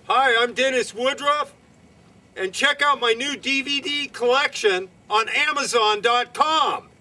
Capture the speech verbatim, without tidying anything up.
Hi, I'm Dennis Woodruff, and check out my new D V D collection on Amazon dot com.